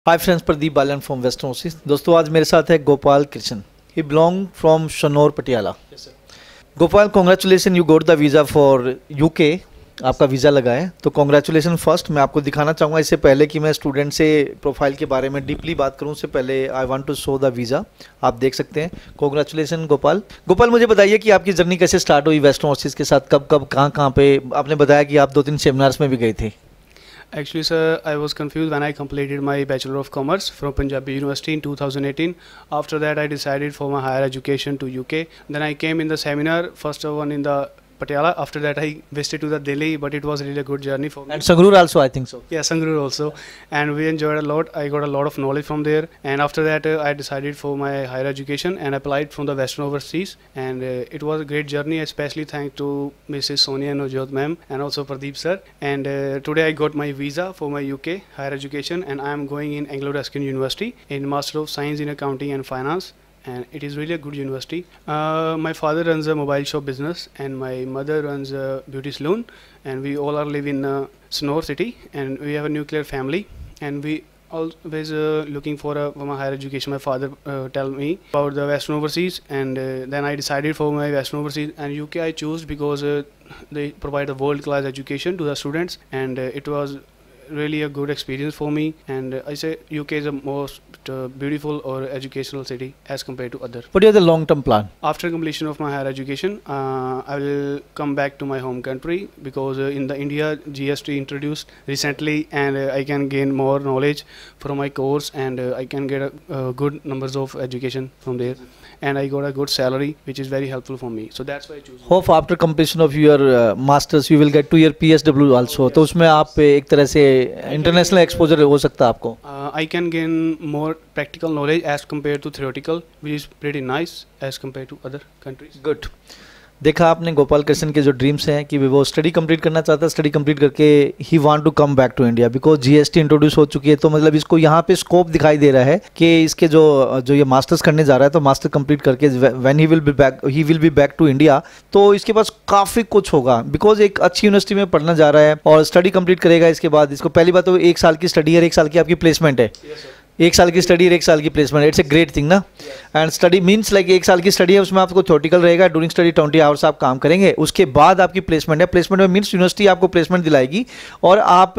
Hi friends, Pradeep Balan from Western Overseas. दोस्तों, आज मेरे साथ है Gopal Krishna. He belong from Shanaur Patiala. Gopal, congratulation, you got the visa for UK. आपका वीज़ा लगा है, तो कॉन्ग्रेचुलेसन। फर्स्ट मैं आपको दिखाना चाहूँगा, इससे पहले कि मैं स्टूडेंट से प्रोफाइल के बारे में डीपली बात करूँ, उससे पहले I want to show the visa. आप देख सकते हैं। कॉन्ग्रेचुलेसन गोपाल। गोपाल, मुझे बताइए कि आपकी जर्नी कैसे स्टार्ट हुई वेस्टर्न ओवरसीज के साथ, कब कब कहाँ पे। आपने बताया कि आप 2-3 सेमिनार्स में भी गए थे। Actually, sir, I was confused when I completed my Bachelor of Commerce from Punjabi University in 2018. After that, I decided for my higher education to UK. Then I came in the seminar, first one in the Patiala. After that, I visited to the Delhi, but it was really a good journey for me. And Sangrur also, I think so. Yeah, Sangrur also, and we enjoyed a lot. I got a lot of knowledge from there, and after that, I decided for my higher education and applied from the Western Overseas, and it was a great journey. Especially thanks to Mrs. Sonia Nojot ma'am and also Pradeep sir. And today I got my visa for my UK higher education, and I am going in Anglo Ruskin University in Master of Science in Accounting and Finance. And it is really a good university. My father runs a mobile shop business, and my mother runs a beauty salon, and we all are live in Snore city, and we have a nuclear family, and we always looking for my higher education. My father tell me about the Western Overseas, and then I decided for my Western Overseas, and UK I chose because they provide a world class education to the students, and it was really a good experience for me. And I say UK is the most beautiful or educational city as compared to other. What is the long-term plan? After completion of my higher education, I will come back to my home country because in the India GST introduced recently, and I can gain more knowledge from my course, and I can get a good numbers of education from there, and I got a good salary, which is very helpful for me. So that's why I choose. Hope after completion of your masters you will get 2 year PSW also. तो उसमें आप एक तरह से international exposure हो सकता है आपको। I can gain more practical knowledge as compared to theoretical, which is pretty nice as compared to other countries. Good. देखा आपने गोपाल कृष्ण के जो ड्रीम्स हैं कि वो स्टडी कंप्लीट करना चाहता है, स्टडी कंप्लीट करके he want to come back to India because GST introduce हो चुकी है। तो मतलब इसको यहाँ पे स्कोप दिखाई दे रहा है कि इसके जो ये मास्टर्स करने जा रहा है, तो मास्टर कंप्लीट करके when he will be back to India, तो इसके पास काफ़ी कुछ होगा बिकॉज एक अच्छी यूनिवर्सिटी में पढ़ना जा रहा है और स्टडी कंप्लीट करेगा। इसके बाद इसको पहली बात तो 1 साल की स्टडी है, 1 साल की आपकी प्लेसमेंट है। 1 साल की स्टडी और 1 साल की placement, it's a great thing ना। एंड स्टडी मीन्स लाइक 1 साल की स्टडी है, उसमें आपको थ्योरेटिकल रहेगा, ड्यूरिंग स्टडी 20 आवर्स आप काम करेंगे, उसके बाद आपकी प्लेसमेंट है। प्लेसमेंट में मीन्स यूनिवर्सिटी आपको प्लेसमेंट दिलाएगी और आप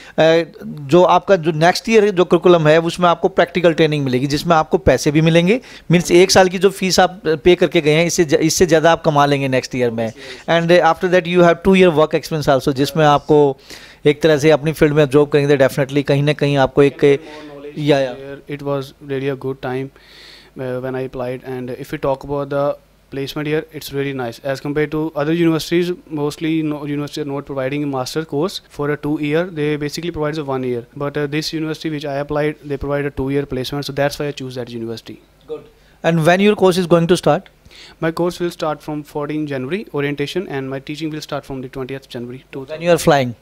जो आपका जो नेक्स्ट ईयर जो करिकुलम है उसमें आपको प्रैक्टिकल ट्रेनिंग मिलेगी, जिसमें आपको पैसे भी मिलेंगे। मीन्स 1 साल की जो फीस आप पे करके गए हैं, इससे ज़्यादा आप कमा लेंगे नेक्स्ट ईयर में। And after that you have 2 year work experience also, जिसमें आपको एक तरह से अपनी फील्ड में जॉब करेंगे, डेफिनेटली कहीं ना कहीं आपको एक It was really a good time when I applied. And if we talk about the placement here, it's really nice as compared to other universities. Mostly universities are not providing a master course for a 2 year. They basically provide a 1 year, but this university which I applied, they provide a 2-year placement, so that's why I choose that university. Good. And when your course is going to start? My course will start from 14 January orientation, and my teaching will start from the 20th January. When you are flying?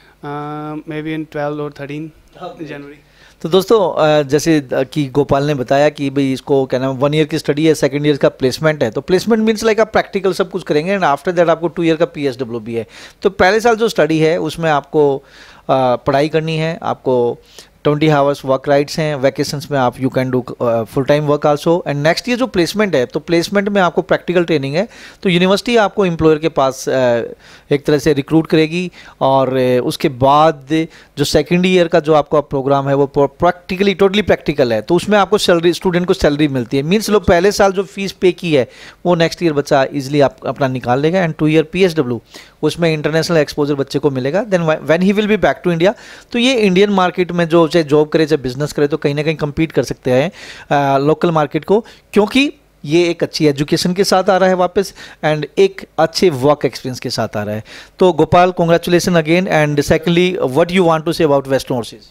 Maybe in 12 or 13 January. तो दोस्तों, जैसे कि गोपाल ने बताया कि भाई इसको क्या नाम 1 ईयर की स्टडी है, 2nd ईयर का प्लेसमेंट है। तो प्लेसमेंट मीन्स लाइक आप प्रैक्टिकल सब कुछ करेंगे, एंड आफ्टर दैट आपको 2 ईयर का PSW भी है। तो पहले साल जो स्टडी है उसमें आपको पढ़ाई करनी है, आपको 20 आवर्स वर्क राइट्स हैं। वैकेशंस में आप you can do full time work also. And next year जो प्लेसमेंट है, तो प्लेसमेंट में आपको प्रैक्टिकल ट्रेनिंग है। तो यूनिवर्सिटी आपको एम्प्लॉयर के पास एक तरह से रिक्रूट करेगी, और उसके बाद जो 2nd ईयर का जो आपका प्रोग्राम है वो प्रैक्टिकली टोटली प्रैक्टिकल है। तो उसमें आपको सैलरी, स्टूडेंट को सैलरी मिलती है। मीन्स लोग पहले साल जो फीस पे की है वो नेक्स्ट ईयर बच्चा ईजिली आप अपना निकाल लेगा। एंड 2 ईयर PSW, उसमें इंटरनेशनल एक्सपोजर बच्चे को मिलेगा। Then when he will be back to India, तो ये इंडियन मार्केट में जो चाहे जॉब करे चाहे बिजनेस करे, तो कहीं ना कहीं compete कर सकते हैं लोकल मार्केट को, क्योंकि ये एक अच्छी एजुकेशन के साथ आ रहा है वापस, एंड एक अच्छे वर्क एक्सपीरियंस के साथ आ रहा है। तो Gopal, congratulation again. And secondly, what you want to say about Western Overseas?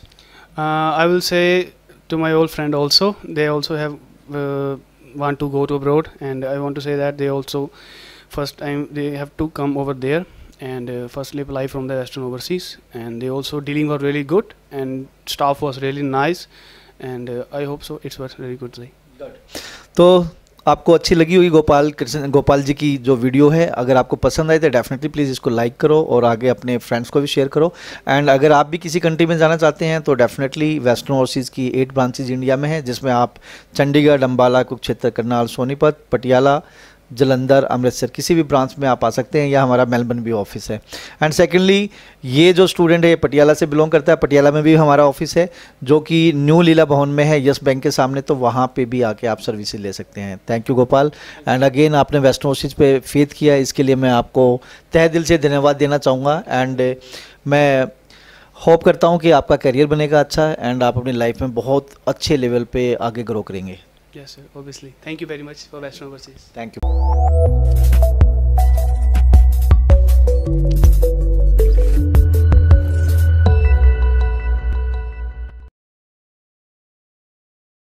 I will say to my old friend also, they also have want to go to abroad, and I want to say that they also first time they have to come over there and firstly apply from the Western Overseas, and they also dealing were really good, and staff was really nice, and I hope so it was really good. तो आपको अच्छी लगी होगी गोपाल जी की जो video है। अगर आपको पसंद आए तो डेफिनेटली प्लीज़ इसको लाइक करो और आगे अपने फ्रेंड्स को भी शेयर करो। एंड अगर आप भी किसी कंट्री में जाना चाहते हैं तो डेफिनेटली वेस्टर्न ओवरसीज़ की 8 ब्रांचेज इंडिया में है, जिसमें आप चंडीगढ़, अम्बाला, कुरुक्षेत्र, करनाल, सोनीपत, पटियाला, जलंधर, अमृतसर किसी भी ब्रांच में आप आ सकते हैं, या हमारा मेलबर्न भी ऑफिस है। एंड सेकेंडली ये जो स्टूडेंट है ये पटियाला से बिलोंग करता है, पटियाला में भी हमारा ऑफिस है जो कि न्यू लीला भवन में है, यस बैंक के सामने, तो वहाँ पे भी आके आप सर्विसेज ले सकते हैं। Thank you Gopal. And again आपने वेस्टर्न ओवरसीज पे फेथ किया, इसके लिए मैं आपको तहे दिल से धन्यवाद देना चाहूँगा। एंड मैं होप करता हूँ कि आपका करियर बनेगा अच्छा एंड आप अपनी लाइफ में बहुत अच्छे लेवल पे आगे ग्रो करेंगे। Yes, sir. Obviously. Thank you very much for Western Overseas. Thank you.